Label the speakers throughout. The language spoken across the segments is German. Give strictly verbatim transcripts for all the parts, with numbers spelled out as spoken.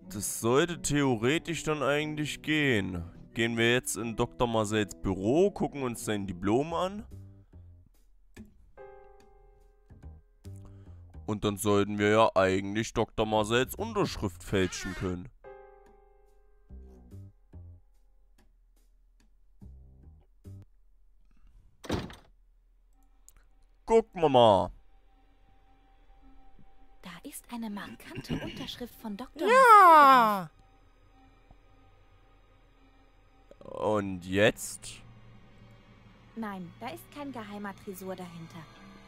Speaker 1: Das sollte theoretisch dann eigentlich gehen. Gehen wir jetzt in Doktor Marcells Büro, gucken uns sein Diplom an. Und dann sollten wir ja eigentlich Doktor Marcells Unterschrift fälschen können. Gucken wir mal.
Speaker 2: Da ist eine markante Unterschrift von Doktor
Speaker 1: Ja! Und jetzt?
Speaker 2: Nein, da ist kein geheimer Tresor dahinter.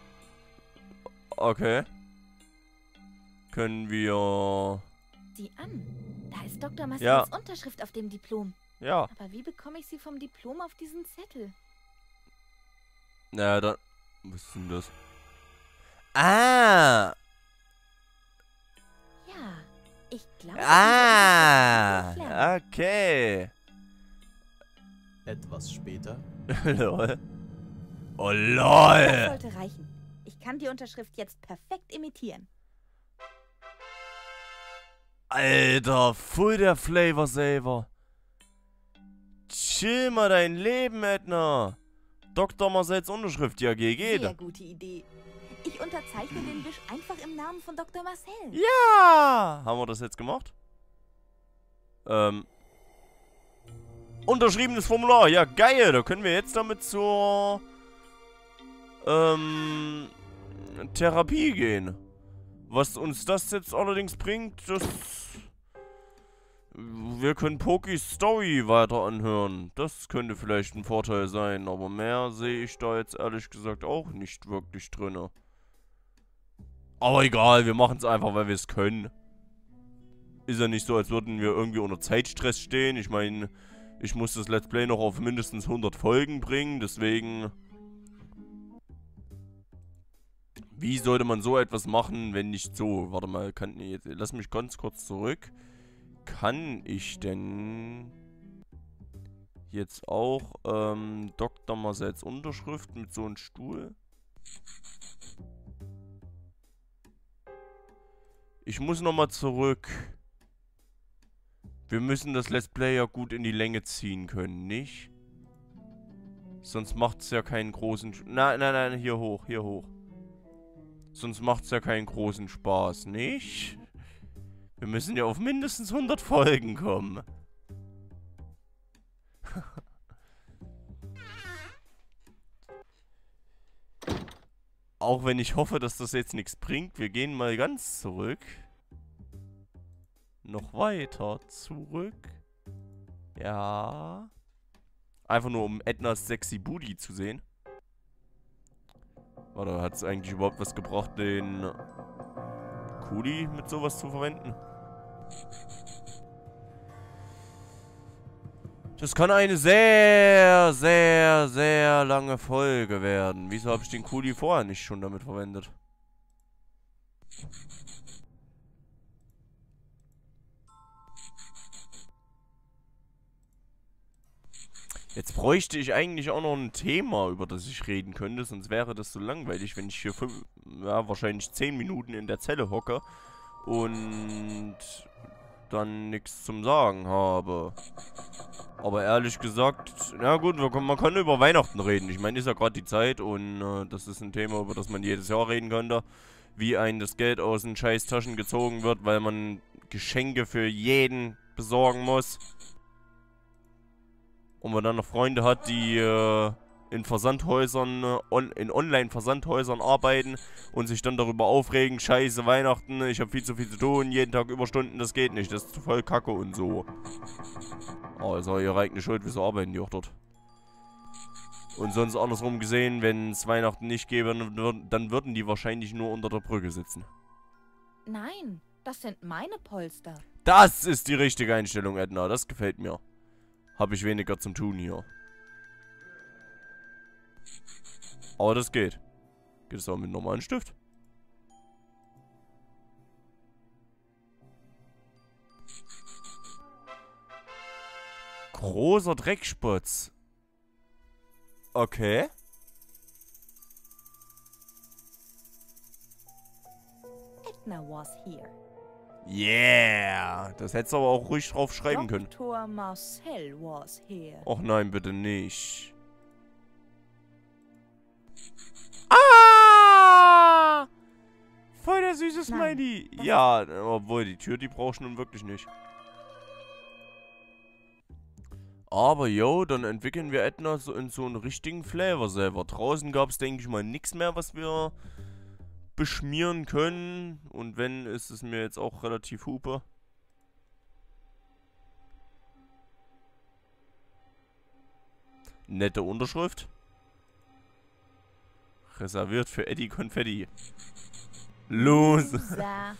Speaker 1: Okay. Können wir...
Speaker 2: Sieh an, da ist Doktor Marcells
Speaker 1: Ja.
Speaker 2: Unterschrift auf dem Diplom.
Speaker 1: Ja.
Speaker 2: Aber wie bekomme ich sie vom Diplom auf diesen Zettel?
Speaker 1: Na, dann... Was ist denn das? Ah!
Speaker 2: Ja, ich glaube...
Speaker 1: Ah! Okay.
Speaker 3: Etwas später.
Speaker 1: Lol. Oh,
Speaker 2: Das
Speaker 1: lol!
Speaker 2: sollte reichen. Ich kann die Unterschrift jetzt perfekt imitieren.
Speaker 1: Alter, voll der Flavor Saver. Chill mal dein Leben, Edna. Doktor Marcells Unterschrift, ja, G G.
Speaker 2: Sehr gute Idee. Ich unterzeichne den Wisch einfach im Namen von Doktor Marcel.
Speaker 1: Ja! Haben wir das jetzt gemacht? Ähm. Unterschriebenes Formular. Ja, geil. Da können wir jetzt damit zur ähm, Therapie gehen. Was uns das jetzt allerdings bringt, das... Wir können Pokis Story weiter anhören. Das könnte vielleicht ein Vorteil sein. Aber mehr sehe ich da jetzt ehrlich gesagt auch nicht wirklich drin. Aber egal, wir machen es einfach, weil wir es können. Ist ja nicht so, als würden wir irgendwie unter Zeitstress stehen. Ich meine, ich muss das Let's Play noch auf mindestens hundert Folgen bringen. Deswegen... Wie sollte man so etwas machen, wenn nicht so? Warte mal, kann, jetzt, lass mich ganz kurz zurück. Kann ich denn jetzt auch ähm, Doktor Marcells Unterschrift mit so einem Stuhl? Ich muss nochmal zurück. Wir müssen das Let's Play ja gut in die Länge ziehen können, nicht? Sonst macht es ja keinen großen... Sch nein, nein, nein, hier hoch, hier hoch. Sonst macht es ja keinen großen Spaß, nicht? Wir müssen ja auf mindestens hundert Folgen kommen. Auch wenn ich hoffe, dass das jetzt nichts bringt. Wir gehen mal ganz zurück. Noch weiter zurück. Ja. Einfach nur, um Ednas sexy Booty zu sehen. Warte, hat es eigentlich überhaupt was gebracht, den Kuli mit sowas zu verwenden? Das kann eine sehr, sehr, sehr lange Folge werden. Wieso habe ich den Kuli vorher nicht schon damit verwendet? Jetzt bräuchte ich eigentlich auch noch ein Thema, über das ich reden könnte, sonst wäre das so langweilig, wenn ich hier fünf, ja, wahrscheinlich zehn Minuten in der Zelle hocke und dann nichts zum Sagen habe. Aber ehrlich gesagt, na gut, man kann über Weihnachten reden. Ich meine, ist ja gerade die Zeit und äh, das ist ein Thema, über das man jedes Jahr reden könnte. Wie einem das Geld aus den scheiß Taschen gezogen wird, weil man Geschenke für jeden besorgen muss. Und man dann noch Freunde hat, die äh, in Versandhäusern, äh, on, in Online-Versandhäusern arbeiten und sich dann darüber aufregen, scheiße Weihnachten, ich habe viel zu viel zu tun, jeden Tag Überstunden, das geht nicht, das ist voll Kacke und so. Oh, ist auch ihre eigene Schuld, wieso arbeiten die auch dort? Und sonst andersrum gesehen, wenn es Weihnachten nicht gäbe, dann würden die wahrscheinlich nur unter der Brücke sitzen.
Speaker 2: Nein, das sind meine Polster.
Speaker 1: Das ist die richtige Einstellung, Edna, das gefällt mir. Habe ich weniger zum Tun hier. Aber das geht. Geht es auch mit normalen Stift? Großer Dreckspotz. Okay.
Speaker 2: Edna was here.
Speaker 1: Yeah! Das hättest du aber auch ruhig drauf schreiben können.
Speaker 2: Doktor Marcel was here.
Speaker 1: Och nein, bitte nicht. Ah! Voll der süße Smiley.
Speaker 2: Nein,
Speaker 1: Ja, obwohl, die Tür, die brauchst du nun wirklich nicht. Aber, yo, dann entwickeln wir Edna so in so einen richtigen Flavor selber. Draußen gab es, denke ich mal, nichts mehr, was wir beschmieren können. Und wenn, ist es mir jetzt auch relativ hupe. Nette Unterschrift. Reserviert für Eddie Konfetti. Los.
Speaker 2: Loser.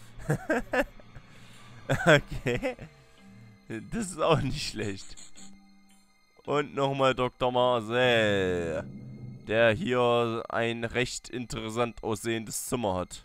Speaker 1: Okay. Das ist auch nicht schlecht. Und nochmal Doktor Marcel. Der hier ein recht interessant aussehendes Zimmer hat.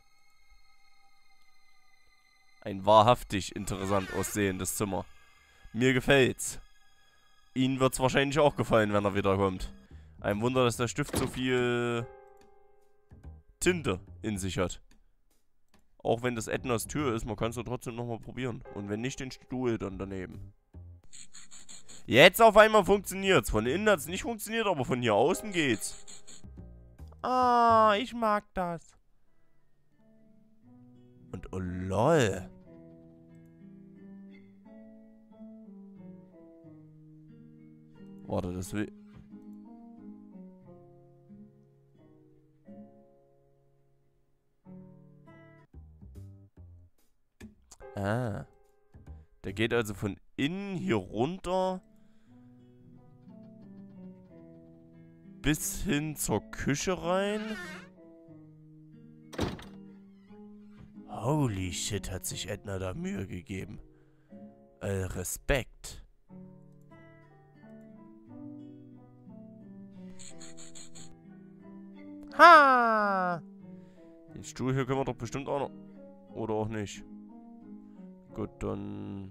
Speaker 1: Ein wahrhaftig interessant aussehendes Zimmer. Mir gefällt's. Ihnen wird's wahrscheinlich auch gefallen, wenn er wiederkommt. Ein Wunder, dass der Stift so viel Tinte in sich hat. Auch wenn das Ednas Tür ist, man kann es ja trotzdem nochmal probieren. Und wenn nicht, den Stuhl dann daneben. Jetzt auf einmal funktioniert's. Von innen hat's nicht funktioniert, aber von hier außen geht's. Ah, ich mag das. Und oh lol. Warte, das will... Ah. Der geht also von innen hier runter bis hin zur Küche rein. Holy shit, hat sich Edna da Mühe gegeben. Äh, Respekt. Ha! Den Stuhl hier können wir doch bestimmt auch noch... Oder auch nicht. Gut, dann...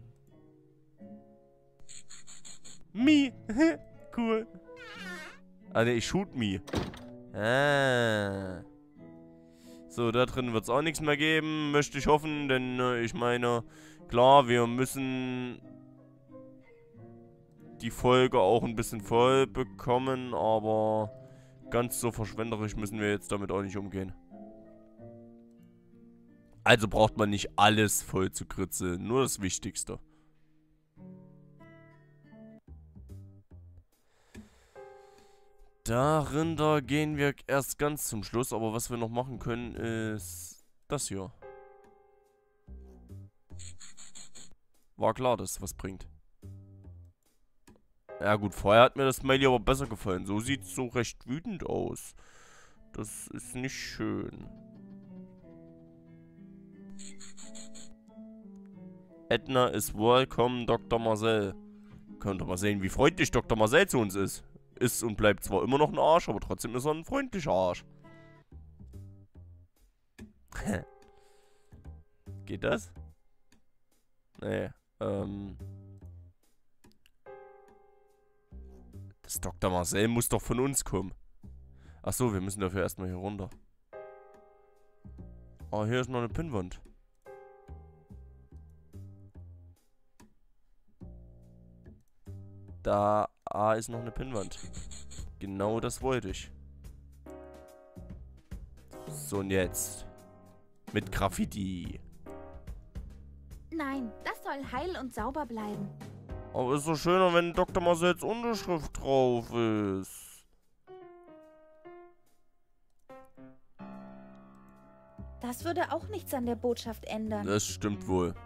Speaker 1: Mi! Cool. Ah, ne, ich shoot me. Ah. So, da drin wird es auch nichts mehr geben, möchte ich hoffen, denn äh, ich meine, klar, wir müssen die Folge auch ein bisschen voll bekommen, aber ganz so verschwenderisch müssen wir jetzt damit auch nicht umgehen. Also braucht man nicht alles voll zu kritzeln, nur das Wichtigste. Darunter gehen wir erst ganz zum Schluss, aber was wir noch machen können, ist das hier. War klar, dass es was bringt. Ja gut, vorher hat mir das Smiley aber besser gefallen. So sieht es so recht wütend aus. Das ist nicht schön. Edna is welcome, Doktor Marcel. Könnt ihr mal sehen, wie freundlich Doktor Marcel zu uns ist. Ist und bleibt zwar immer noch ein Arsch, aber trotzdem ist er ein freundlicher Arsch. Geht das? Nee, ähm... Das Doktor Marcel muss doch von uns kommen. Achso, wir müssen dafür erstmal hier runter. Oh, hier ist noch eine Pinnwand. Da ah, ist noch eine Pinnwand. Genau das wollte ich. So, und jetzt. Mit Graffiti.
Speaker 2: Nein, das soll heil und sauber bleiben.
Speaker 1: Aber ist doch schöner, wenn Doktor Marcels Unterschrift drauf ist.
Speaker 2: Das würde auch nichts an der Botschaft ändern.
Speaker 1: Das stimmt wohl.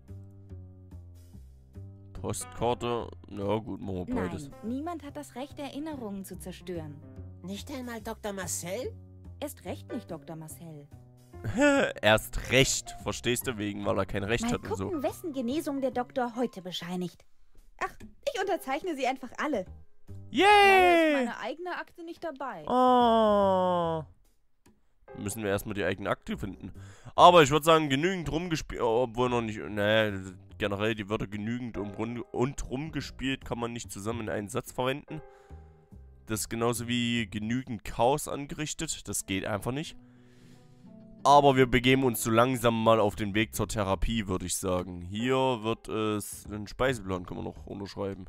Speaker 1: Postkarte. Na gut, machen wir beides.
Speaker 2: Nein, niemand hat das Recht, Erinnerungen zu zerstören.
Speaker 3: Nicht einmal Doktor Marcel?
Speaker 2: Erst recht nicht Doktor Marcel.
Speaker 1: Erst recht, verstehst du, wegen, weil er kein Recht
Speaker 2: Mal
Speaker 1: hat und so.
Speaker 2: gucken, wessen Genesung der Doktor heute bescheinigt. Ach, ich unterzeichne sie einfach alle.
Speaker 1: Yay!
Speaker 2: Leider ist meine eigene Akte nicht dabei.
Speaker 1: Oh. Müssen wir erstmal die eigene Akte finden. Aber ich würde sagen, genügend rumgespielt, obwohl noch nicht, ne, generell die Wörter genügend und, rund, und rumgespielt kann man nicht zusammen in einen Satz verwenden. Das ist genauso wie genügend Chaos angerichtet, das geht einfach nicht. Aber wir begeben uns so langsam mal auf den Weg zur Therapie, würde ich sagen. Hier wird es... Den Speiseplan können wir noch unterschreiben.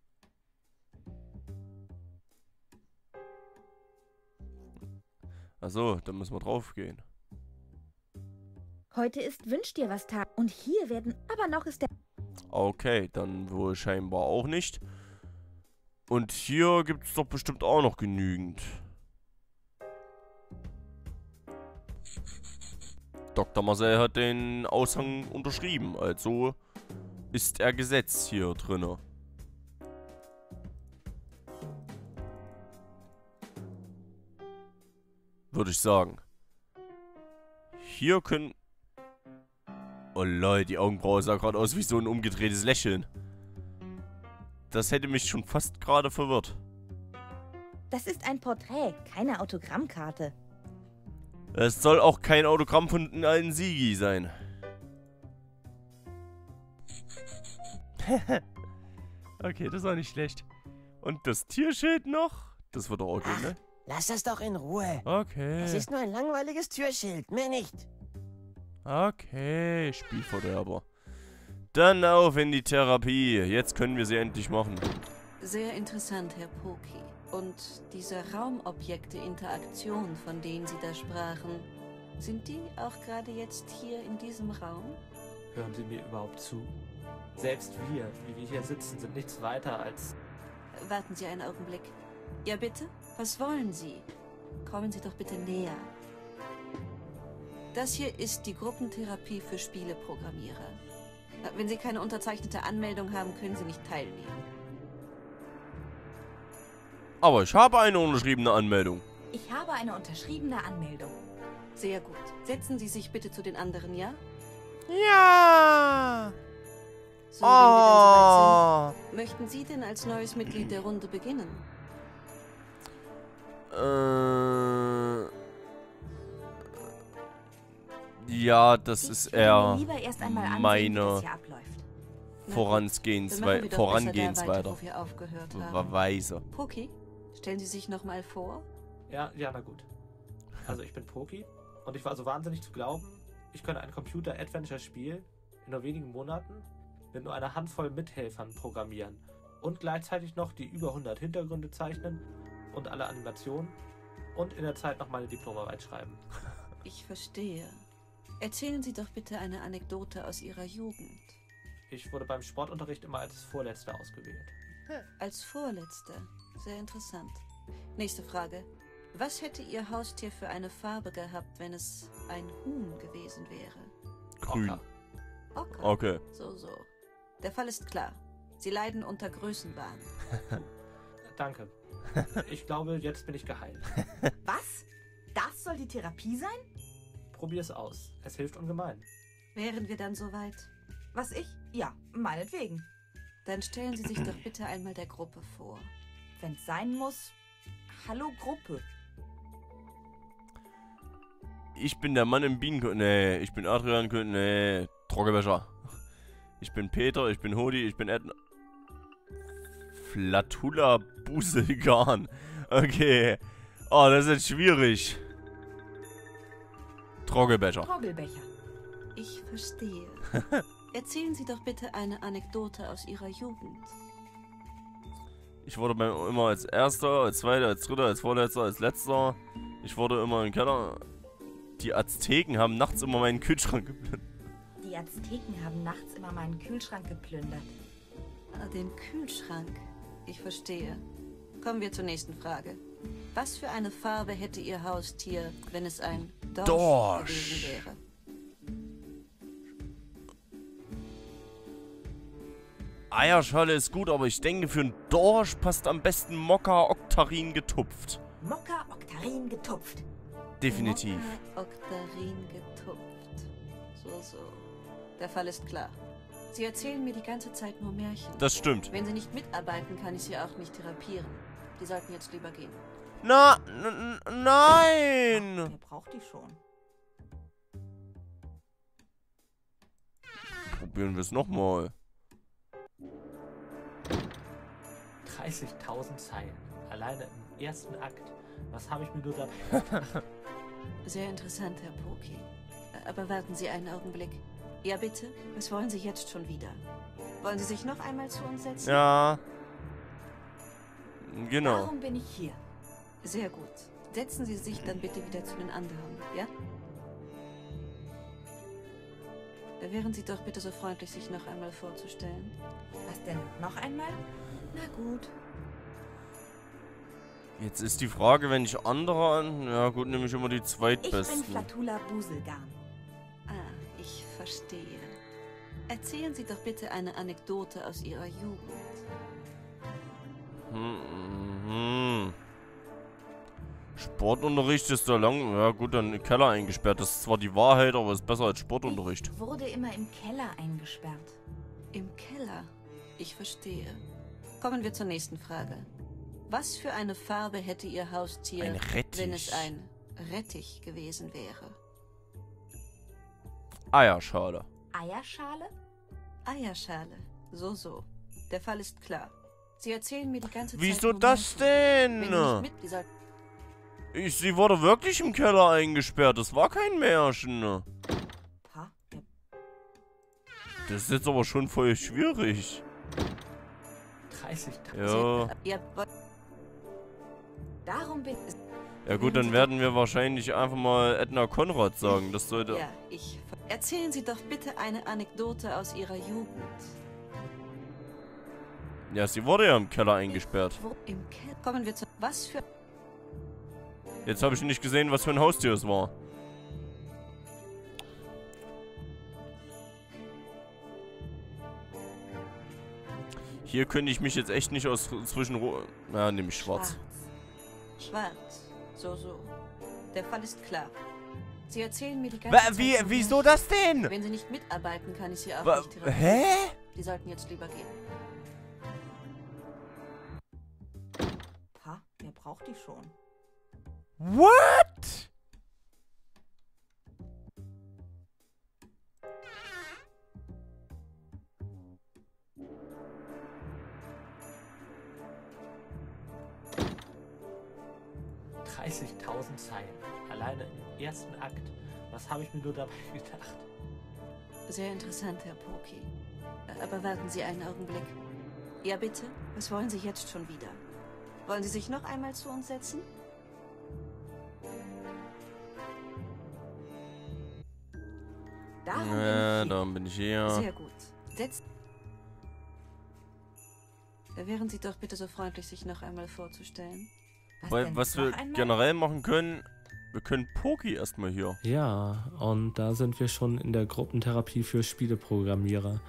Speaker 1: Achso, dann müssen wir drauf gehen.
Speaker 2: Heute ist Wünsch dir was Tag. Und hier werden... Aber noch ist der...
Speaker 1: Okay, dann wohl scheinbar auch nicht. Und hier gibt es doch bestimmt auch noch genügend. Doktor Marcel hat den Aushang unterschrieben, also ist er Gesetz hier drinne. Würde ich sagen. Hier können... Oh Leute, die Augenbraue sah gerade aus wie so ein umgedrehtes Lächeln. Das hätte mich schon fast gerade verwirrt.
Speaker 2: Das ist ein Porträt, keine Autogrammkarte.
Speaker 1: Es soll auch kein Autogramm von einem alten Sigi sein. Okay, das war nicht schlecht. Und das Tierschild noch? Das wird doch auch gehen, ne?
Speaker 3: Lass das doch in Ruhe.
Speaker 1: Okay.
Speaker 3: Es ist nur ein langweiliges Türschild, mehr nicht.
Speaker 1: Okay, Spielverderber. Dann auf in die Therapie. Jetzt können wir sie endlich machen.
Speaker 4: Sehr interessant, Herr Poki. Und diese Raumobjekte-Interaktion, von denen Sie da sprachen, sind die auch gerade jetzt hier in diesem Raum?
Speaker 5: Hören Sie mir überhaupt zu? Selbst wir, wie wir hier sitzen, sind nichts weiter als...
Speaker 4: Warten Sie einen Augenblick. Ja, bitte? Was wollen Sie? Kommen Sie doch bitte näher. Das hier ist die Gruppentherapie für Spieleprogrammierer. Wenn Sie keine unterzeichnete Anmeldung haben, können Sie nicht teilnehmen.
Speaker 1: Aber ich habe eine unterschriebene Anmeldung.
Speaker 2: Ich habe eine unterschriebene Anmeldung.
Speaker 4: Sehr gut. Setzen Sie sich bitte zu den anderen, ja?
Speaker 1: Ja.
Speaker 4: So, wenn wir dann
Speaker 1: Oh.
Speaker 4: soweit sind, möchten Sie denn als neues Mitglied der Runde beginnen?
Speaker 1: Äh. Ja, das
Speaker 2: Ich
Speaker 1: ist
Speaker 2: würde mir
Speaker 1: eher
Speaker 2: lieber erst einmal ansehen, wie
Speaker 1: meine
Speaker 2: das hier abläuft.
Speaker 1: Vorangehens
Speaker 4: Dann machen wir doch besser da
Speaker 1: Vorangehensweiter.
Speaker 4: weiter, wo wir aufgehört haben.
Speaker 1: Weise.
Speaker 4: Poki, stellen Sie sich noch mal vor.
Speaker 5: Ja, ja, na gut. Also ich bin Poki und ich war so wahnsinnig zu glauben, ich könne ein Computer-Adventure-Spiel in nur wenigen Monaten mit nur einer Handvoll Mithelfern programmieren und gleichzeitig noch die über hundert Hintergründe zeichnen und alle Animationen und in der Zeit noch meine Diplomarbeit schreiben.
Speaker 4: Ich verstehe. Erzählen Sie doch bitte eine Anekdote aus Ihrer Jugend.
Speaker 5: Ich wurde beim Sportunterricht immer als Vorletzter ausgewählt.
Speaker 4: Als Vorletzter. Sehr interessant. Nächste Frage. Was hätte Ihr Haustier für eine Farbe gehabt, wenn es ein Huhn gewesen wäre?
Speaker 1: Grün.
Speaker 5: Ocker.
Speaker 4: Ocker.
Speaker 1: Okay.
Speaker 4: So, so. Der Fall ist klar. Sie leiden unter Größenwahn.
Speaker 5: Danke. Ich glaube, jetzt bin ich geheilt.
Speaker 2: Was? Das soll die Therapie sein?
Speaker 5: Probier's aus. Es hilft ungemein.
Speaker 4: Wären wir dann soweit?
Speaker 2: Was ich? Ja, meinetwegen.
Speaker 4: Dann stellen Sie sich doch bitte einmal der Gruppe vor.
Speaker 2: Wenn's sein muss. Hallo Gruppe.
Speaker 1: Ich bin der Mann im Bienen... Nee, ich bin Adrian... Nee, Trockenwäscher. Ich bin Peter, ich bin Hodi, ich bin Edna... Flatula Buselgarn. Okay. Oh, das ist jetzt schwierig. Troggelbecher.
Speaker 2: Troggelbecher.
Speaker 4: Ich verstehe. Erzählen Sie doch bitte eine Anekdote aus Ihrer Jugend.
Speaker 1: Ich wurde bei, immer als Erster, als Zweiter, als Dritter, als Vorletzter, als Letzter. Ich wurde immer im Keller. Die Azteken haben nachts immer meinen Kühlschrank geplündert.
Speaker 2: Die Azteken haben nachts immer meinen Kühlschrank geplündert.
Speaker 4: Ah, den Kühlschrank. Ich verstehe. Kommen wir zur nächsten Frage. Was für eine Farbe hätte Ihr Haustier, wenn es ein Dorsch,
Speaker 1: Dorsch.
Speaker 4: gewesen wäre?
Speaker 1: Eierschale ist gut, aber ich denke, für einen Dorsch passt am besten Mokka Oktarin getupft.
Speaker 2: Mokka Oktarin getupft.
Speaker 1: Definitiv.
Speaker 4: Mokka Oktarin getupft. So, so. Der Fall ist klar. Sie erzählen mir die ganze Zeit nur Märchen.
Speaker 1: Das stimmt.
Speaker 4: Wenn Sie nicht mitarbeiten, kann ich Sie auch nicht therapieren. Die sollten jetzt lieber gehen.
Speaker 1: Na, n- n- nein!
Speaker 2: Wer braucht die schon?
Speaker 1: Probieren wir es nochmal.
Speaker 5: dreißigtausend Zeilen. Alleine im ersten Akt. Was habe ich mir nur da...
Speaker 4: Sehr interessant, Herr Poki. Aber warten Sie einen Augenblick. Ja, bitte? Was wollen Sie jetzt schon wieder? Wollen Sie sich noch einmal zu uns setzen?
Speaker 1: Ja. Genau.
Speaker 2: Darum bin ich hier.
Speaker 4: Sehr gut. Setzen Sie sich dann bitte wieder zu den anderen, ja? Wären Sie doch bitte so freundlich, sich noch einmal vorzustellen.
Speaker 2: Was denn? Noch einmal? Na gut.
Speaker 1: Jetzt ist die Frage, wenn ich andere an... Ja gut, nehme ich immer die
Speaker 2: Ich bin
Speaker 1: zweitbesten.
Speaker 2: Flatula Buselgarn.
Speaker 4: Ah, ich verstehe. Erzählen Sie doch bitte eine Anekdote aus Ihrer Jugend.
Speaker 1: Hm, hm. Sportunterricht ist da lang... Ja gut, dann im Keller eingesperrt. Das ist zwar die Wahrheit, aber ist besser als Sportunterricht.
Speaker 2: Ich wurde immer im Keller eingesperrt.
Speaker 4: Im Keller? Ich verstehe. Kommen wir zur nächsten Frage. Was für eine Farbe hätte Ihr Haustier,
Speaker 1: Ein Rettich.
Speaker 4: wenn es ein Rettich gewesen wäre?
Speaker 1: Eierschale.
Speaker 2: Eierschale?
Speaker 4: Eierschale. So, so. Der Fall ist klar. Sie erzählen mir die ganze Zeit...
Speaker 1: Wieso
Speaker 4: nur
Speaker 1: das
Speaker 4: Märchen.
Speaker 1: denn?
Speaker 4: Wenn Sie nicht mit dieser...
Speaker 1: Ich, sie wurde wirklich im Keller eingesperrt. Das war kein Märchen.
Speaker 2: Ha?
Speaker 1: Das ist jetzt aber schon voll schwierig.
Speaker 5: dreißigtausend.
Speaker 1: Ja.
Speaker 4: Ja, wa-
Speaker 2: Darum bin ich...
Speaker 1: Ja gut, dann werden wir wahrscheinlich einfach mal Edna Konrad sagen. Das sollte...
Speaker 4: ja, ich... ver- Erzählen Sie doch bitte eine Anekdote aus Ihrer Jugend.
Speaker 1: Ja, sie wurde ja im Keller eingesperrt.
Speaker 4: Wo im Keller? Kommen wir zu... Was für...
Speaker 1: Jetzt habe ich nicht gesehen, was für ein Haustier es war. Hier könnte ich mich jetzt echt nicht aus zwischen... Ro ja, nehme ich schwarz.
Speaker 4: Schwarz. So, so. Der Fall ist klar. Sie erzählen mir die ganze
Speaker 1: Wa
Speaker 4: Zeit...
Speaker 1: wie,
Speaker 4: nur
Speaker 1: wieso
Speaker 4: Märchen.
Speaker 1: das denn?
Speaker 4: Wenn Sie nicht mitarbeiten, kann ich Sie auch
Speaker 1: Wa
Speaker 4: nicht therapieren.
Speaker 1: hä?
Speaker 4: Sie sollten jetzt lieber gehen.
Speaker 2: Ha? Wer braucht die schon?
Speaker 1: What?
Speaker 5: dreißigtausend Zeilen. Alleine im ersten Akt. Was habe ich mir nur dabei gedacht?
Speaker 4: Sehr interessant, Herr Poki. Aber warten Sie einen Augenblick. Ja, bitte? Was wollen Sie jetzt schon wieder? Wollen Sie sich noch einmal zu uns setzen?
Speaker 2: Darum
Speaker 1: Ja,
Speaker 2: bin ich hier.
Speaker 1: dann bin ich hier.
Speaker 4: Sehr gut. Setzt... Wären Sie doch bitte so freundlich, sich noch einmal vorzustellen.
Speaker 2: Was,
Speaker 1: Weil,
Speaker 2: denn?
Speaker 1: was
Speaker 2: Noch
Speaker 1: wir
Speaker 2: einmal?
Speaker 1: generell machen können, wir können Poki erstmal hier.
Speaker 6: Ja, und da sind wir schon in der Gruppentherapie für Spieleprogrammierer.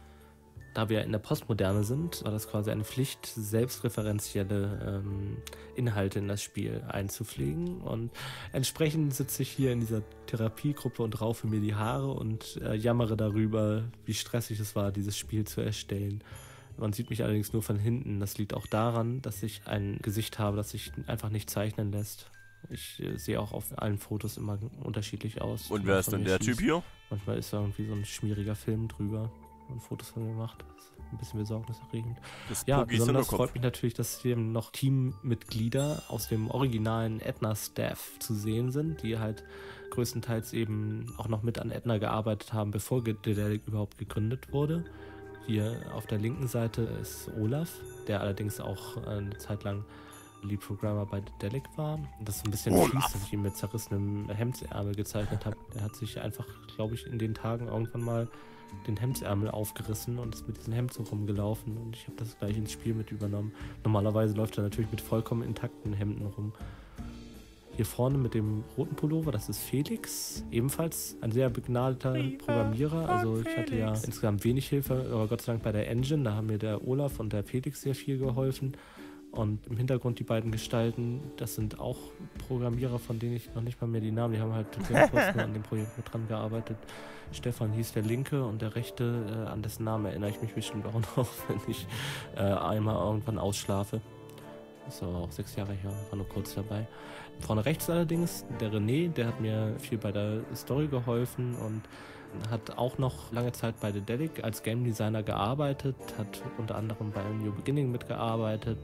Speaker 6: Da wir in der Postmoderne sind, war das quasi eine Pflicht, selbstreferenzielle ähm, Inhalte in das Spiel einzupflegen. Und entsprechend sitze ich hier in dieser Therapiegruppe und raufe mir die Haare und äh, jammere darüber, wie stressig es war, dieses Spiel zu erstellen. Man sieht mich allerdings nur von hinten. Das liegt auch daran, dass ich ein Gesicht habe, das sich einfach nicht zeichnen lässt. Ich äh, sehe auch auf allen Fotos immer unterschiedlich aus.
Speaker 1: Und wer ist
Speaker 6: Von
Speaker 1: denn
Speaker 6: mir
Speaker 1: der
Speaker 6: schießt.
Speaker 1: Typ hier?
Speaker 6: Manchmal ist da irgendwie so ein schmieriger Film drüber und Fotos von mir gemacht. Das ist ein bisschen besorgniserregend.
Speaker 1: Das ist
Speaker 6: Ja,
Speaker 1: Pokis
Speaker 6: besonders
Speaker 1: Hinterkopf.
Speaker 6: freut mich natürlich, dass hier noch Teammitglieder aus dem originalen Edna-Staff zu sehen sind, die halt größtenteils eben auch noch mit an Edna gearbeitet haben, bevor Dedelic überhaupt gegründet wurde. Hier auf der linken Seite ist Olaf, der allerdings auch eine Zeit lang Lead-Programmer bei Dedelic war. Das ist ein bisschen
Speaker 1: Olaf.
Speaker 6: fies, dass ich ihn mit zerrissenem Hemdsärmel gezeichnet habe. Der hat sich einfach, glaube ich, in den Tagen irgendwann mal den Hemdsärmel aufgerissen und ist mit diesem Hemd so rumgelaufen und ich habe das gleich ins Spiel mit übernommen. Normalerweise läuft er natürlich mit vollkommen intakten Hemden rum. Hier vorne mit dem roten Pullover, das ist Felix, ebenfalls ein sehr begnadeter Programmierer. Also ich hatte ja insgesamt wenig Hilfe, aber Gott sei Dank bei der Engine, da haben mir der Olaf und der Felix sehr viel geholfen. Und im Hintergrund die beiden Gestalten, das sind auch Programmierer, von denen ich noch nicht mal mehr die Namen, die haben halt sehr kurz nur an dem Projekt mit dran gearbeitet. Stefan hieß der Linke und der Rechte, äh, an dessen Namen erinnere ich mich bestimmt auch noch, wenn ich äh, einmal irgendwann ausschlafe. Das ist aber auch sechs Jahre her, war nur kurz dabei. Vorne rechts allerdings, der René, der hat mir viel bei der Story geholfen und hat auch noch lange Zeit bei Dedelic als Game Designer gearbeitet, hat unter anderem bei New Beginning mitgearbeitet,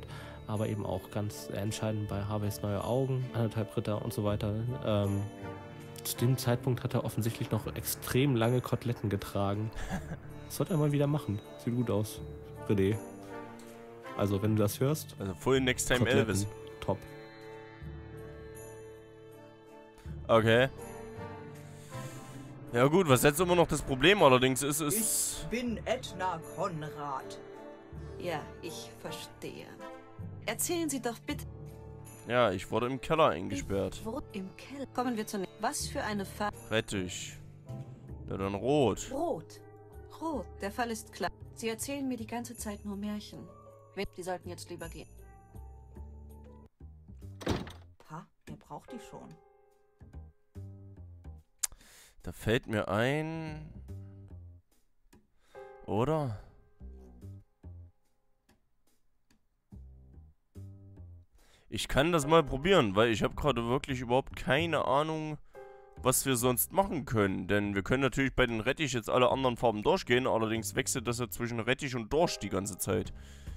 Speaker 6: aber eben auch ganz entscheidend bei Harveys Neue Augen, anderthalb Ritter und so weiter. Ähm, zu dem Zeitpunkt hat er offensichtlich noch extrem lange Koteletten getragen. Das sollte er mal wieder machen. Sieht gut aus, René. Also, wenn du das hörst.
Speaker 1: Also, full next time
Speaker 6: Koteletten,
Speaker 1: Elvis.
Speaker 6: top.
Speaker 1: Okay. Ja gut, was jetzt immer noch das Problem allerdings ist, ist...
Speaker 7: Ich bin Edna Konrad.
Speaker 4: Ja, ich verstehe. Erzählen Sie doch bitte.
Speaker 1: Ja, ich wurde im Keller eingesperrt.
Speaker 4: Wo im Keller? Kommen wir zu... Was für eine Farbe?
Speaker 1: Rettich. Ja, dann rot.
Speaker 4: Rot. Rot. Der Fall ist klar. Sie erzählen mir die ganze Zeit nur Märchen. Sie sollten jetzt lieber gehen.
Speaker 7: Ha, wer braucht die schon?
Speaker 1: Da fällt mir ein... Oder? Ich kann das mal probieren, weil ich habe gerade wirklich überhaupt keine Ahnung, was wir sonst machen können. Denn wir können natürlich bei den Rettich jetzt alle anderen Farben durchgehen, allerdings wechselt das ja zwischen Rettich und Dorsch die ganze Zeit.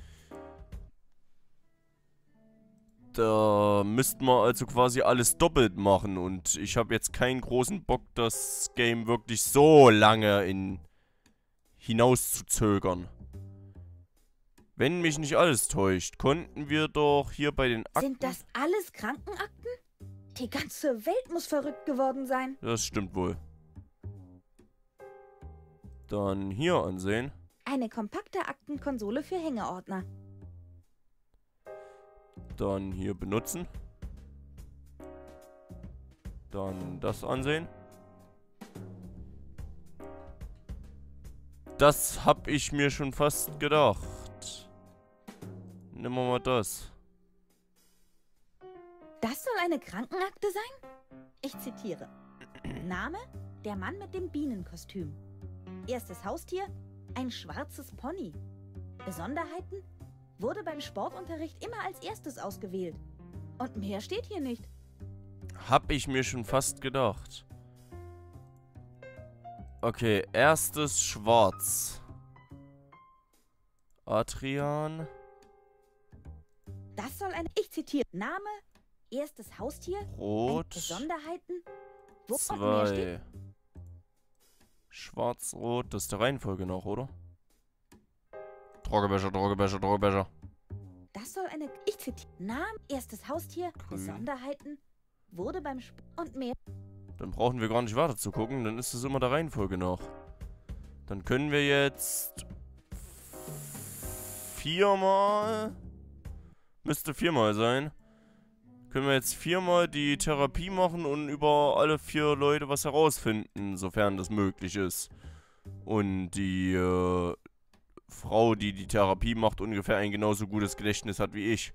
Speaker 1: Da müssten wir also quasi alles doppelt machen und ich habe jetzt keinen großen Bock, das Game wirklich so lange in hinaus zu zögern. Wenn mich nicht alles täuscht, konnten wir doch hier bei den Akten...
Speaker 2: Sind das alles Krankenakten? Die ganze Welt muss verrückt geworden sein.
Speaker 1: Das stimmt wohl. Dann hier ansehen.
Speaker 2: Eine kompakte Aktenkonsole für Hängeordner.
Speaker 1: Dann hier benutzen. Dann das ansehen. Das hab ich mir schon fast gedacht. Nehmen wir mal das.
Speaker 2: Das soll eine Krankenakte sein? Ich zitiere. Name: Der Mann mit dem Bienenkostüm. Erstes Haustier: ein schwarzes Pony. Besonderheiten: Wurde beim Sportunterricht immer als erstes ausgewählt. Und mehr steht hier nicht.
Speaker 1: Hab ich mir schon fast gedacht. Okay, erstes Schwarz. Adrian.
Speaker 2: Das soll ein... Ich zitiere. Name: Erstes Haustier.
Speaker 1: Rot.
Speaker 2: Besonderheiten. Wo und mehr
Speaker 1: Zwei.
Speaker 2: steht.
Speaker 1: Schwarz-Rot. Das ist der Reihenfolge noch, oder? Drogebecher, Drogebecher, Drogebecher.
Speaker 2: Das soll eine... Ich zitiere. Name: Erstes Haustier.
Speaker 1: Grün.
Speaker 2: Besonderheiten. Wurde beim Sp und mehr.
Speaker 1: Dann brauchen wir gar nicht weiter zu gucken. Dann ist es immer der Reihenfolge noch. Dann können wir jetzt... Viermal... Müsste viermal sein. Können wir jetzt viermal die Therapie machen und über alle vier Leute was herausfinden, sofern das möglich ist. Und die äh, Frau, die die Therapie macht, ungefähr ein genauso gutes Gedächtnis hat wie ich.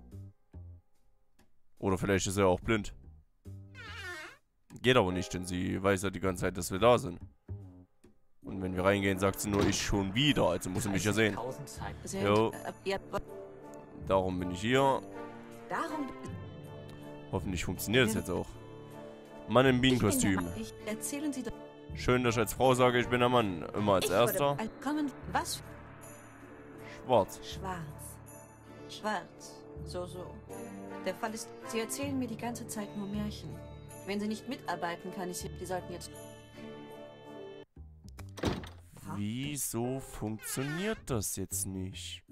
Speaker 1: Oder vielleicht ist er auch blind. Geht aber nicht, denn sie weiß ja die ganze Zeit, dass wir da sind. Und wenn wir reingehen, sagt sie nur, ich schon wieder. Also muss sie mich ja sehen.
Speaker 5: Tausend Zeit.
Speaker 4: Sie
Speaker 1: Jo.
Speaker 4: äh, ja,
Speaker 1: Darum bin ich hier.
Speaker 2: Darum...
Speaker 1: Hoffentlich funktioniert es jetzt auch. Mann im Bienenkostüm.
Speaker 4: ich erzählen Sie doch.
Speaker 1: Schön, dass ich als Frau sage, ich bin der Mann. Immer als
Speaker 2: Ich wurde-
Speaker 1: Erster.
Speaker 4: Al- Kommen. Was?
Speaker 1: Schwarz.
Speaker 4: Schwarz. Schwarz. So, so. Der Fall ist, Sie erzählen mir die ganze Zeit nur Märchen. Wenn Sie nicht mitarbeiten, kann ich Sie... Sie sollten jetzt...
Speaker 1: Wieso funktioniert das jetzt nicht?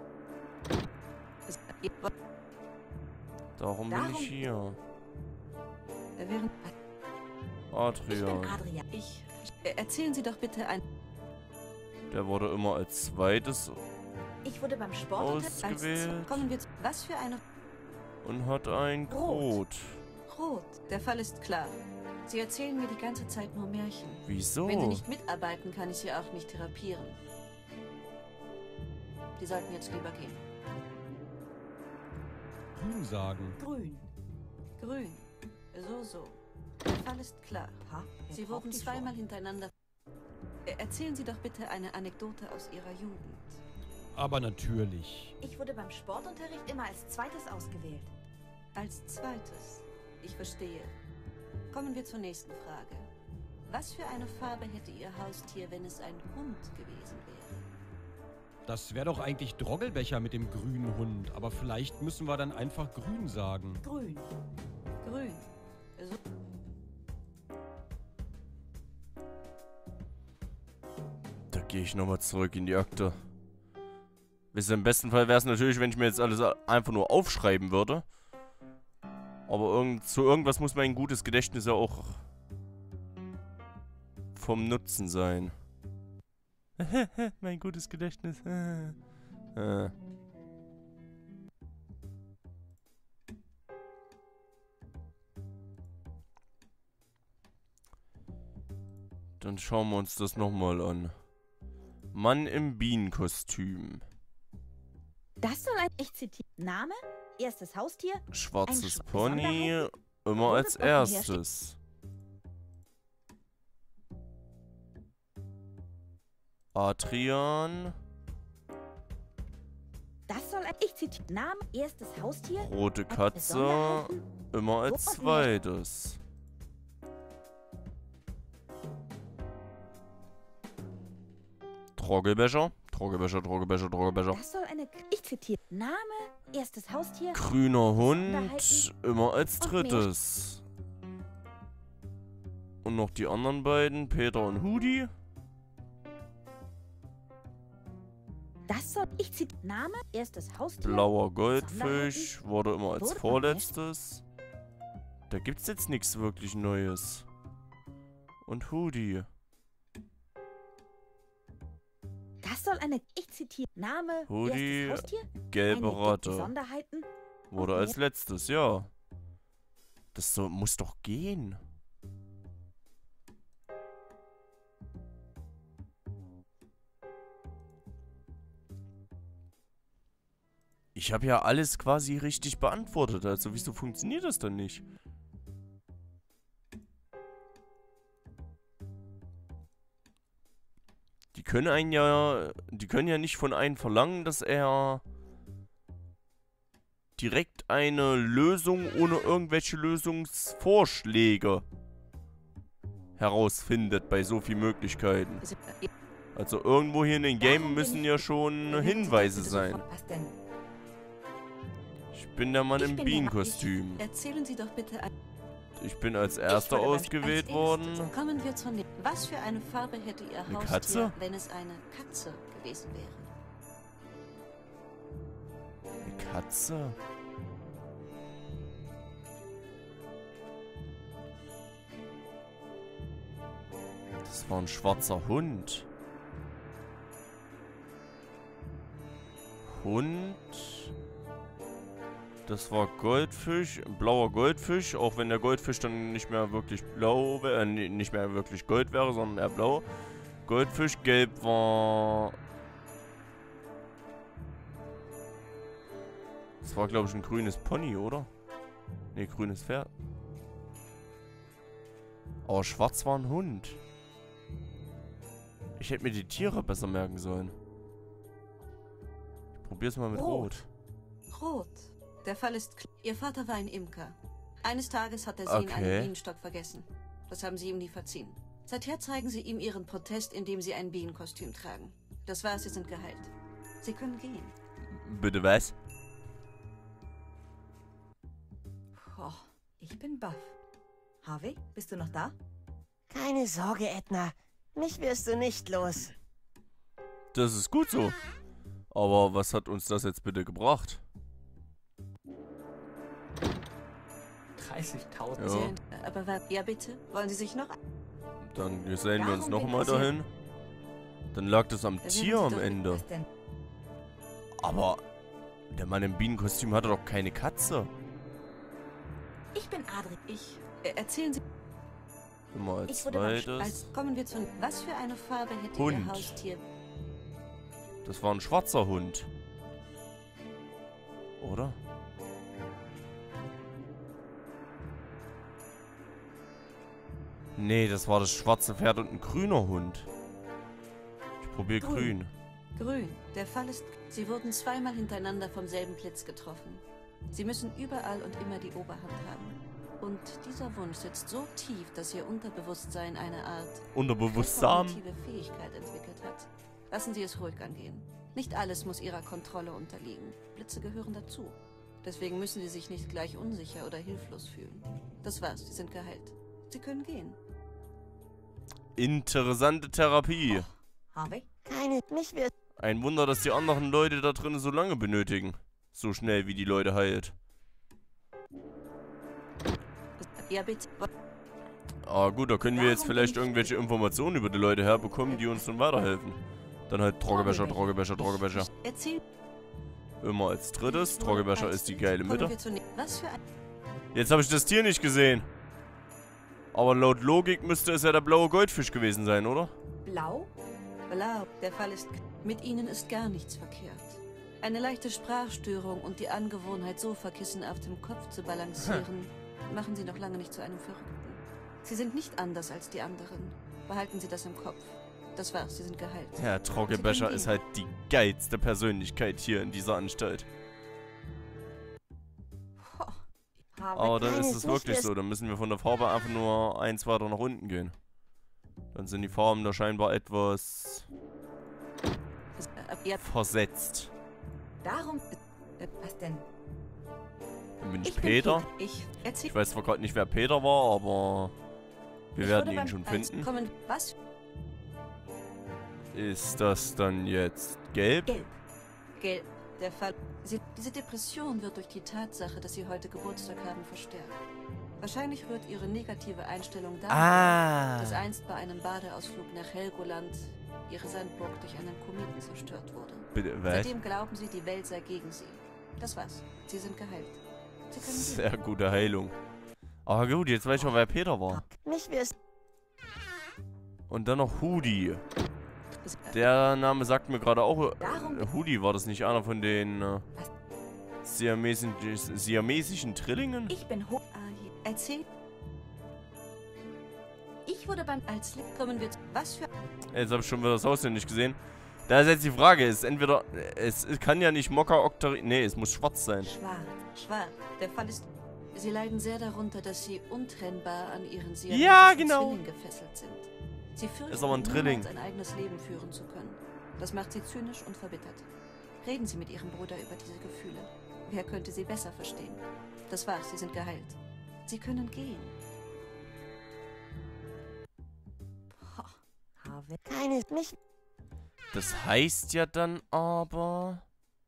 Speaker 4: Es,
Speaker 1: Darum bin
Speaker 2: Darum-
Speaker 1: ich hier.
Speaker 4: während,
Speaker 2: Ich bin
Speaker 1: Adrian.
Speaker 2: Adrian.
Speaker 4: ich... äh, Erzählen Sie doch bitte ein...
Speaker 1: Der wurde immer als zweites
Speaker 2: Ich wurde beim Sport...
Speaker 4: Als,
Speaker 1: ausgewählt
Speaker 4: kommen wir zu... Was für eine...
Speaker 1: und hat ein
Speaker 2: Rot.
Speaker 1: Rot.
Speaker 4: Rot. Der Fall ist klar. Sie erzählen mir die ganze Zeit nur Märchen.
Speaker 1: Wieso?
Speaker 4: Wenn Sie nicht mitarbeiten, kann ich Sie auch nicht therapieren. Sie sollten jetzt lieber gehen.
Speaker 8: Grün sagen.
Speaker 7: Grün.
Speaker 4: Grün. So, so. Der Fall ist klar.
Speaker 7: Ha, wer
Speaker 4: Sie
Speaker 7: braucht
Speaker 4: wurden
Speaker 7: die
Speaker 4: zweimal
Speaker 7: schon?
Speaker 4: hintereinander... Äh, Erzählen Sie doch bitte eine Anekdote aus Ihrer Jugend.
Speaker 8: Aber natürlich.
Speaker 2: Ich wurde beim Sportunterricht immer als zweites ausgewählt.
Speaker 4: Als zweites. Ich verstehe. Kommen wir zur nächsten Frage. Was für eine Farbe hätte Ihr Haustier, wenn es ein Hund gewesen wäre?
Speaker 8: Das wäre doch eigentlich Droggelbecher mit dem grünen Hund. Aber vielleicht müssen wir dann einfach grün sagen.
Speaker 4: Grün. Grün. So.
Speaker 1: Da gehe ich nochmal zurück in die Akte. Wisst ihr, im besten Fall wäre es natürlich, wenn ich mir jetzt alles einfach nur aufschreiben würde. Aber irgend, zu irgendwas muss mein gutes Gedächtnis ja auch vom Nutzen sein. Mein gutes Gedächtnis. äh. Dann schauen wir uns das nochmal an. Mann im Bienenkostüm.
Speaker 2: Das soll ein... Ich zitiere. Name, erstes Haustier,
Speaker 1: Schwarzes
Speaker 2: Ein Sch-
Speaker 1: Pony,
Speaker 2: Besonderheiten,
Speaker 1: immer
Speaker 2: wo
Speaker 1: als
Speaker 2: das Pony hersteht.
Speaker 1: erstes. Adrian,
Speaker 2: Das soll ein... Ich zitiere. Name, erstes Haustier,
Speaker 1: rote
Speaker 2: Ein
Speaker 1: Katze,
Speaker 2: Besonderheiten,
Speaker 1: immer als
Speaker 2: wo das Pony
Speaker 1: zweites. Troggelbecher, Troggelbecher, Troggelbecher, Troggelbecher.
Speaker 2: Das soll eine... Ich zitiere. Name, erstes Haustier,
Speaker 1: Grüner Hund,
Speaker 2: Besonderheiten
Speaker 1: immer als
Speaker 2: und mehr.
Speaker 1: drittes. Und noch die anderen beiden, Peter und Hudi.
Speaker 2: Das soll... Ich zitiere. Name, erstes Haustier,
Speaker 1: Blauer Goldfisch, wurde immer als
Speaker 2: Wurde von
Speaker 1: vorletztes. Da gibt's jetzt nichts wirklich Neues. Und Hudi.
Speaker 2: Das soll eine... Ich zitiere. Name,
Speaker 1: Hudi,
Speaker 2: erstes Haustier,
Speaker 1: gelbe
Speaker 2: eine
Speaker 1: Ratte.
Speaker 2: Besonderheiten,
Speaker 1: Wurde
Speaker 2: und
Speaker 1: als letztes, ja. Das so, muss doch gehen. Ich habe ja alles quasi richtig beantwortet, also wieso funktioniert das dann nicht? Die können einen ja, die können ja nicht von einem verlangen, dass er direkt eine Lösung ohne irgendwelche Lösungsvorschläge herausfindet bei so vielen Möglichkeiten. Also irgendwo hier in den Game müssen ja schon Hinweise sein.
Speaker 7: Was denn?
Speaker 1: Ich bin der Mann
Speaker 4: Ich
Speaker 1: im
Speaker 4: bin der Mann.
Speaker 1: Bienenkostüm.
Speaker 4: Erzählen Sie doch bitte ein.
Speaker 1: Ich bin als
Speaker 4: Ich
Speaker 1: erster
Speaker 4: würde beim-
Speaker 1: ausgewählt
Speaker 4: als
Speaker 1: worden.
Speaker 4: erstes Kommen wir zur... Ne Was für eine Farbe hätte Ihr
Speaker 1: Eine
Speaker 4: Haustier,
Speaker 1: Katze?
Speaker 4: wenn es eine Katze gewesen wäre?
Speaker 1: Eine Katze? Das war ein schwarzer Hund. Hund. Das war Goldfisch, ein blauer Goldfisch, auch wenn der Goldfisch dann nicht mehr wirklich blau wäre, äh, nicht mehr wirklich Gold wäre, sondern eher blau. Goldfisch, gelb war... Das war, glaube ich, ein grünes Pony, oder? Ne, grünes Pferd. Aber schwarz war ein Hund. Ich hätte mir die Tiere besser merken sollen. Ich probier's mal mit Rot.
Speaker 4: Rot. Der Fall ist klar. Ihr Vater war ein Imker. Eines Tages hat er sie in
Speaker 1: Okay.
Speaker 4: einem Bienenstock vergessen. Das haben sie ihm nie verziehen. Seither zeigen sie ihm ihren Protest, indem sie ein Bienenkostüm tragen. Das war's, sie sind geheilt. Sie können gehen.
Speaker 1: Bitte was?
Speaker 7: Oh, ich bin baff. Harvey, bist du noch da?
Speaker 3: Keine Sorge, Edna. Mich wirst du nicht los.
Speaker 1: Das ist gut so. Aber was hat uns das jetzt bitte gebracht?
Speaker 5: dreißigtausend.
Speaker 1: Ja.
Speaker 4: Sehr int- Aber war, ja bitte, wollen Sie sich noch...
Speaker 1: Dann gesellen wir uns
Speaker 7: Darum
Speaker 1: nochmal
Speaker 7: bin ich-
Speaker 1: dahin. Dann lag das am
Speaker 4: Erinnern
Speaker 1: Tier
Speaker 4: Sie
Speaker 1: am
Speaker 4: doch-
Speaker 1: Ende.
Speaker 7: Was denn?
Speaker 1: Aber der Mann im Bienenkostüm hatte doch keine Katze.
Speaker 2: Ich bin Adri.
Speaker 4: Ich... Äh, erzählen Sie...
Speaker 1: Immer als
Speaker 2: Ich wurde beim Sch-
Speaker 1: zweites.
Speaker 4: Als kommen wir zu... Was für eine Farbe hätte
Speaker 1: Hund.
Speaker 4: Ihr Haustier...
Speaker 1: Das war ein schwarzer Hund. Oder? Nee, das war das schwarze Pferd und ein grüner Hund. Ich probiere grün.
Speaker 4: Grün. Grün. Der Fall ist... Sie wurden zweimal hintereinander vom selben Blitz getroffen. Sie müssen überall und immer die Oberhand haben. Und dieser Wunsch sitzt so tief, dass Ihr Unterbewusstsein eine Art
Speaker 1: Unterbewusstsam.
Speaker 4: präkognitive Fähigkeit entwickelt hat. Lassen Sie es ruhig angehen. Nicht alles muss Ihrer Kontrolle unterliegen. Blitze gehören dazu. Deswegen müssen Sie sich nicht gleich unsicher oder hilflos fühlen. Das war's, Sie sind geheilt. Sie können gehen.
Speaker 1: Interessante Therapie.
Speaker 3: Harvey? Keine, mich wird...
Speaker 1: Ein Wunder, dass die anderen Leute da drin so lange benötigen. So schnell, wie die Leute heilt.
Speaker 4: Ja, bitte.
Speaker 1: Ah gut, da können wir jetzt vielleicht irgendwelche Informationen über die Leute herbekommen, die uns dann weiterhelfen. Dann halt Trockenbecher, Trockenbecher, Trockenbecher.
Speaker 4: Erzähl.
Speaker 1: Immer als drittes. Trockenbecher ist die geile Mitte.
Speaker 4: Was für ein...
Speaker 1: Jetzt habe ich das Tier nicht gesehen. Aber laut Logik müsste es ja der blaue Goldfisch gewesen sein, oder?
Speaker 7: Blau?
Speaker 4: Blau, der Fall ist... Mit Ihnen ist gar nichts verkehrt. Eine leichte Sprachstörung und die Angewohnheit, Sofakissen auf dem Kopf zu balancieren, hm. machen Sie noch lange nicht zu einem Verrückten. Sie sind nicht anders als die anderen. Behalten Sie das im Kopf. Das war's, Sie sind geheilt.
Speaker 1: Ja, Trockenbecher ist halt die geilste Persönlichkeit hier in dieser Anstalt. Aber dann ist es wirklich so, dann müssen wir von der Farbe einfach nur eins weiter nach unten gehen. Dann sind die Farben da scheinbar etwas versetzt.
Speaker 7: Darum... Was denn?
Speaker 1: Dann bin ich,
Speaker 4: Ich bin
Speaker 1: Peter.
Speaker 4: Ich erzähl...
Speaker 1: Ich weiß zwar gerade nicht, wer Peter war, aber wir
Speaker 4: Ich
Speaker 1: werden
Speaker 4: würde
Speaker 1: ihn
Speaker 4: beim
Speaker 1: schon
Speaker 4: Als
Speaker 1: finden.
Speaker 4: Kommen, was?
Speaker 1: Ist das dann jetzt gelb?
Speaker 4: Gelb. Gelb. Der Fall. Sie, diese Depression wird durch die Tatsache, dass Sie heute Geburtstag haben, verstärkt. Wahrscheinlich rührt Ihre negative Einstellung daher,
Speaker 1: Ah.
Speaker 4: dass einst bei einem Badeausflug nach Helgoland Ihre Sandburg durch einen Kometen zerstört wurde.
Speaker 1: Bitte, was?
Speaker 4: Seitdem glauben Sie, die Welt sei gegen Sie. Das war's. Sie sind geheilt. Sie können gehen.
Speaker 1: Sehr gute Heilung. Aber gut, jetzt weiß ich auch, wer Peter war.
Speaker 3: Mich wirst...
Speaker 1: Und dann noch Hudi. Der Name sagt mir gerade auch...
Speaker 7: Darum-
Speaker 1: Äh, Hudi, war das nicht einer von den... Äh, siamesischen, siamesischen Trillingen?
Speaker 7: Ich bin hoch...
Speaker 4: Ah, hier. Erzähl.
Speaker 7: Ich wurde beim...
Speaker 4: Als Lieb kommen wir zu... Was für...
Speaker 1: Jetzt habe ich schon wieder das Haus nicht gesehen. Da ist jetzt die Frage, ist entweder... Es, es kann ja nicht Mokka Octari... Nee, es muss schwarz sein.
Speaker 4: Schwarz. Schwarz. Der Fall ist... Sie leiden sehr darunter, dass Sie untrennbar an Ihren
Speaker 1: Ja,
Speaker 4: siamesischen
Speaker 1: genau.
Speaker 4: Zwilling gefesselt sind. Sie fürchten,
Speaker 1: Ist aber ein Drilling.
Speaker 4: niemals ein eigenes Leben führen zu können. Das macht Sie zynisch und verbittert. Reden Sie mit Ihrem Bruder über diese Gefühle. Wer könnte Sie besser verstehen? Das war's, Sie sind geheilt. Sie können gehen.
Speaker 3: Harvey? Keine, mich...
Speaker 1: Das heißt ja dann aber...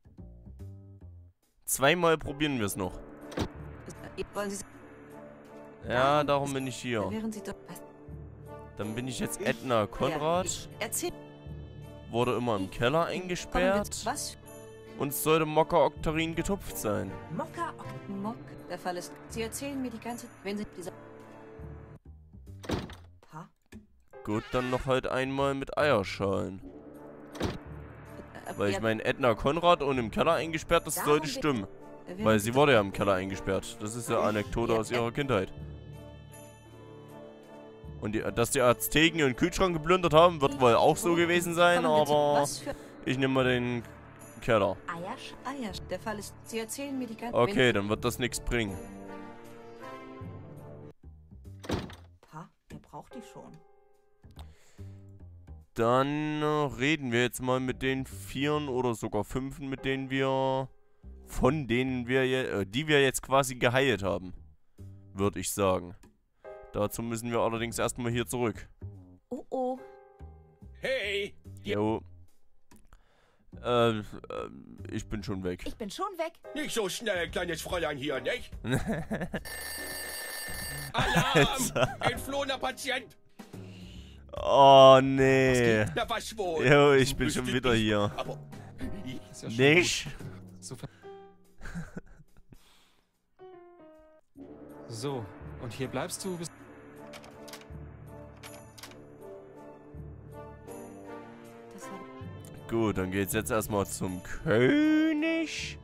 Speaker 1: Zweimal probieren wir es noch.
Speaker 4: Wollen Sie...
Speaker 1: Ja, darum bin ich
Speaker 4: Da
Speaker 1: hier.
Speaker 4: wären Sie doch... Was?
Speaker 1: Dann bin ich jetzt Edna Konrad.
Speaker 4: Ich erzähl...
Speaker 1: Wurde immer im Keller
Speaker 4: Kommen wir
Speaker 1: eingesperrt.
Speaker 4: zu... Was?
Speaker 1: Und es sollte Mokka Octarin getupft sein.
Speaker 7: Mokka...
Speaker 4: Mock. Der Fall ist... Sie erzählen mir die ganze... Wenn Sie diese...
Speaker 7: Ha?
Speaker 1: Gut, dann noch halt einmal mit Eierschalen.
Speaker 4: Äh,
Speaker 1: Weil ich
Speaker 4: ja,
Speaker 1: meine, Edna Konrad und im Keller eingesperrt, das
Speaker 7: Darum
Speaker 1: sollte
Speaker 7: wird-
Speaker 1: stimmen.
Speaker 4: da wären
Speaker 1: Weil
Speaker 4: Sie
Speaker 1: sie
Speaker 4: doch-
Speaker 1: wurde ja im Keller eingesperrt. Das ist ja eine Anekdote
Speaker 4: Ja,
Speaker 1: aus
Speaker 4: äh,
Speaker 1: ihrer Kindheit. Und die, dass die Azteken ihren Kühlschrank geplündert haben, wird wohl auch so gewesen sein,
Speaker 4: Kommen wir zu-
Speaker 1: aber
Speaker 4: Was für...
Speaker 1: ich nehme mal den Keller.
Speaker 7: Eiersch...
Speaker 4: Ah ja, der Fall ist... Sie erzählen mir die ganze...
Speaker 1: Okay, dann wird das nichts bringen.
Speaker 7: Ha? Wer braucht die schon?
Speaker 1: Dann äh, reden wir jetzt mal mit den Vieren oder sogar Fünfen, mit denen wir... Von denen wir... Je, äh, die wir jetzt quasi geheilt haben. Würde ich sagen. Dazu müssen wir allerdings erstmal hier zurück.
Speaker 7: Oh oh.
Speaker 8: Hey!
Speaker 1: Jo. Äh, äh, ich bin schon weg.
Speaker 7: Ich bin schon weg.
Speaker 8: Nicht so schnell, kleines Fräulein hier, nicht? Alarm! Entflohener Patient!
Speaker 1: Oh, nee.
Speaker 8: Na was wohl?
Speaker 1: Jo, ich
Speaker 8: Du
Speaker 1: bin
Speaker 8: bist
Speaker 1: schon
Speaker 8: die-
Speaker 1: wieder hier.
Speaker 8: Aber
Speaker 9: Ist ja schon
Speaker 1: Nicht?
Speaker 9: gut. So, ver- so, und hier bleibst du bis...
Speaker 4: Das war...
Speaker 1: Gut, dann geht's jetzt erstmal zum König.